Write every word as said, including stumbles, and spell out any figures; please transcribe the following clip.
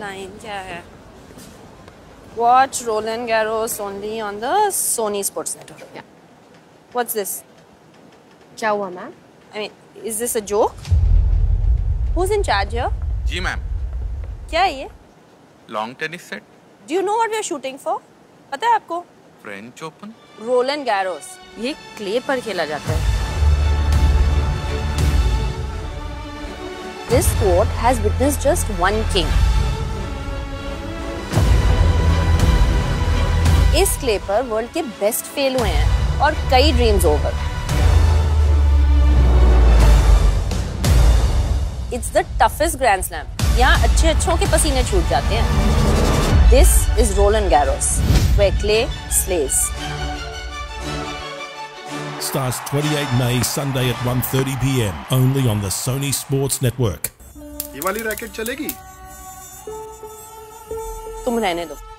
Line क्या है? Watch Roland Garros only on the Sony Sports Network. Yeah. What's this? क्या हुआ ma'am? I mean, is this a joke? Who's in charge here? जी ma'am. क्या है ये? Long tennis set. Do you know what we are shooting for? पता है आपको? French Open. Roland Garros. ये क्ले पर खेला जाता है। This court has witnessed just one king. इस क्ले पर वर्ल्ड के बेस्ट फेल हुए हैं और कई dreams over. It's the toughest grand slam. यहाँ अच्छे अच्छों के पसीने छूट जाते हैं। This is Roland Garros, where clay slays. Starts twenty-eighth May, Sunday at one thirty p m only on the Sony Sports Network. ये वाली रैकेट चलेगी? तुम रहने दो।